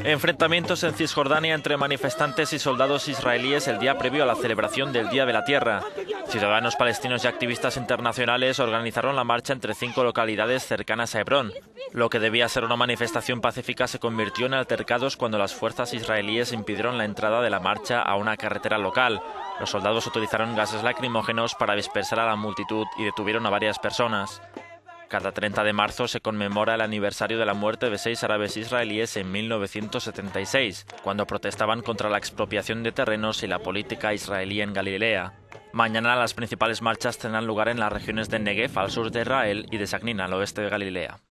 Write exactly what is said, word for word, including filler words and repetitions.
Enfrentamientos en Cisjordania entre manifestantes y soldados israelíes el día previo a la celebración del Día de la Tierra. Ciudadanos palestinos y activistas internacionales organizaron la marcha entre cinco localidades cercanas a Hebrón. Lo que debía ser una manifestación pacífica se convirtió en altercados cuando las fuerzas israelíes impidieron la entrada de la marcha a una carretera local. Los soldados utilizaron gases lacrimógenos para dispersar a la multitud y detuvieron a varias personas. Cada treinta de marzo se conmemora el aniversario de la muerte de seis árabes israelíes en mil novecientos setenta y seis, cuando protestaban contra la expropiación de terrenos y la política israelí en Galilea. Mañana las principales marchas tendrán lugar en las regiones de Negev al sur de Israel y de Saknin al oeste de Galilea.